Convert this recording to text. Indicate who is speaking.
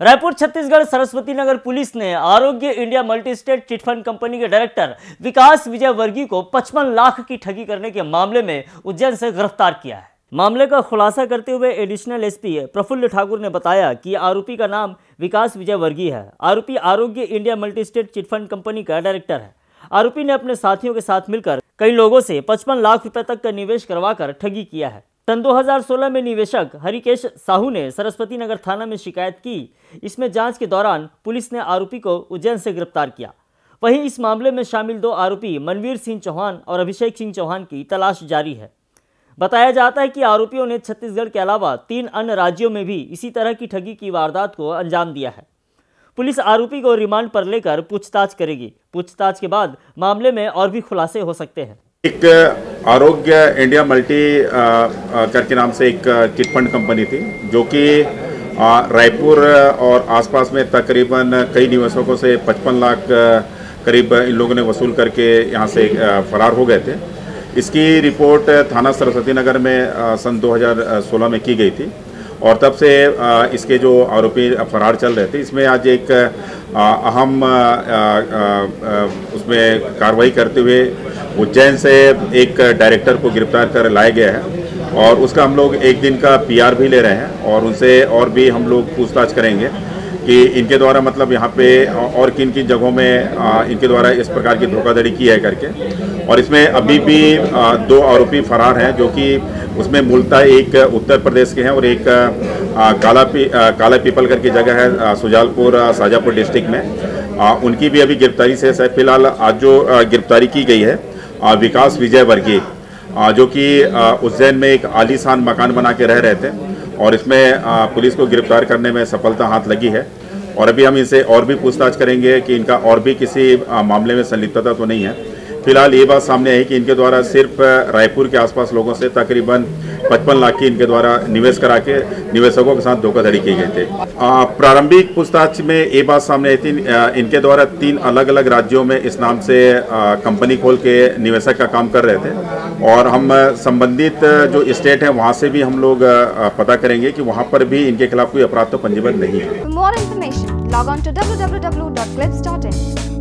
Speaker 1: Raipur Chhattisgarh Saraswati Nagar police ने Aarogya India multi state chit fund company के director Vikas Vijayvargiya को 55 लाख की ठगी करने के मामले में उज्जैन से गिरफ्तार किया है। मामले का खुलासा करते हुए एडिशनल एसपी प्रफुल्ल ठाकुर ने बताया कि आरोपी का नाम विकास विजय वर्गीय है। आरोपी Aarogya India multi state chit fund company का डायरेक्टर है। आरोपी ने अपने साथियों के साथ मिलकर कई लोगों से 55 लाख रुपए तक का निवेश करवाकर ठगी किया है। सन 2016 में निवेशक हरिकेश साहू ने सरस्वती नगर थाना में शिकायत की। इसमें जांच के दौरान पुलिस ने आरोपी को उज्जैन से गिरफ्तार किया। वहीं इस मामले में शामिल 2 आरोपी मनवीर सिंह चौहान और अभिषेक सिंह चौहान की तलाश जारी है। बताया जाता है कि आरोपियों ने छत्तीसगढ़ के अलावा 3 अन्य राज्यों में भी इसी तरह की ठगी की वारदात को अंजाम दिया है। पुलिस आरोपी को रिमांड पर लेकर पूछताछ करेगी। पूछताछ के बाद मामले में और भी खुलासे हो सकते हैं।
Speaker 2: एक आरोग्य इंडिया मल्टी करके नाम से एक चिटफंड कंपनी थी, जो कि रायपुर और आसपास में तकरीबन कई निवेशकों से 55 लाख करीब इन लोगों ने वसूल करके यहाँ से फरार हो गए थे। इसकी रिपोर्ट थाना सरस्वती नगर में सन 2016 में की गई थी और तब से इसके जो आरोपी फरार चल रहे थे। इसमें आज एक अहम उसमें कार्रवाई करते हुए उज्जैन से एक डायरेक्टर को गिरफ्तार कर लाया गया है और उसका हम लोग एक दिन का पीआर भी ले रहे हैं और उनसे और भी हम लोग पूछताछ करेंगे कि इनके द्वारा मतलब यहाँ पे और किन किन जगहों में इनके द्वारा इस प्रकार की धोखाधड़ी की है करके। और इसमें अभी भी 2 आरोपी फरार हैं, जो कि उसमें मूलतः एक उत्तर प्रदेश के हैं और एक काला पीपल करके जगह है सुजालपुर शाजापुर डिस्ट्रिक्ट में। उनकी भी अभी गिरफ्तारी से फिलहाल आज जो गिरफ्तारी की गई है विकास विजय वर्गीय, जो कि उज्जैन में एक आलीशान मकान बना के रह रहे थे और इसमें पुलिस को गिरफ्तार करने में सफलता हाथ लगी है। और अभी हम इनसे और भी पूछताछ करेंगे कि इनका और भी किसी मामले में संलिप्तता तो नहीं है। फिलहाल ये बात सामने आई कि इनके द्वारा सिर्फ रायपुर के आसपास लोगों से तकरीबन 55 लाख की इनके द्वारा निवेश करा के निवेशकों के साथ धोखाधड़ी की गई थी। प्रारंभिक पूछताछ में ये बात सामने आई थी, इनके द्वारा 3 अलग अलग राज्यों में इस नाम से कंपनी खोल के निवेशक का काम कर रहे थे और हम संबंधित जो स्टेट है वहाँ से भी हम लोग पता करेंगे कि वहाँ पर भी इनके खिलाफ कोई अपराध तो पंजीबद्ध नहीं है।
Speaker 3: For more information, log on to www.clips.in.